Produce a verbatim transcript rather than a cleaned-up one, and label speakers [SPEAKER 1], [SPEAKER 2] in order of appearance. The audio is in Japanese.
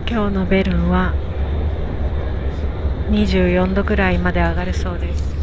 [SPEAKER 1] 今日のベルンはにじゅうよんどぐらいまで上がるそうです。